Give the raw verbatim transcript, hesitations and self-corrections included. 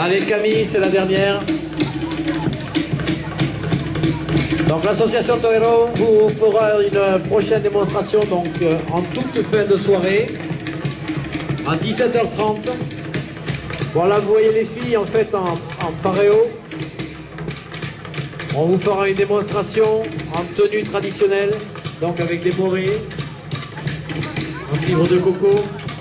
Allez Camille, c'est la dernière. Donc l'association Torero vous fera une prochaine démonstration donc euh, en toute fin de soirée à dix-sept heures trente. Voilà, vous voyez les filles en fait en, en paréo. On vous fera une démonstration en tenue traditionnelle, donc avec des morées, en fibre de coco.